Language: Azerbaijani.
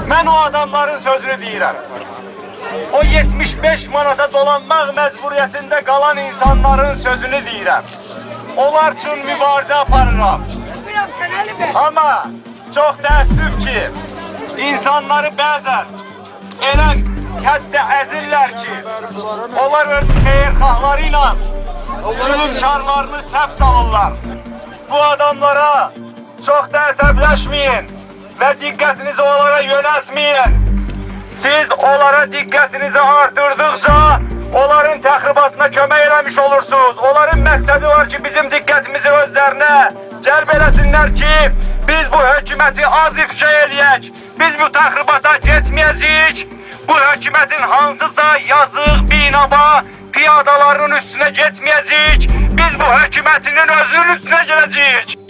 Mən o adamların sözünü deyirəm. O 75 manata dolanmaq məcburiyyətində qalan insanların sözünü deyirəm. Onlar üçün mübarizə aparıram. Amma çox təəssüf ki, insanları bəzən elə hətta əzirlər ki, onlar öz xeyirxahları ilə zülümkarlarını səhv salırlar. Bu adamlara çox da əsəbləşməyin və diqqətinizi onlara yönəltməyin. Siz onlara diqqətinizi artırdıqca onların təxribatına kömək eləmiş olursunuz. Onların məqsədi var ki, bizim diqqətimizi özlərinə cəlb eləsinlər ki, biz bu hökuməti az ifşa eləyək, biz bu təxribata getməyəcəyik, bu hökumətin hansısa yazıq, binaba, piyadaların üstünə getməyəcəyik, biz bu hökumətinin özünün üstünə gələcəyik.